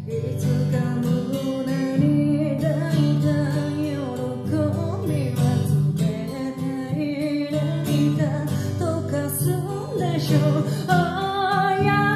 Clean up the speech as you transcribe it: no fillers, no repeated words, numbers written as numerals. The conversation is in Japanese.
いつか胸に抱いた喜びは冷たい涙溶かすんでしょう。Oh yeah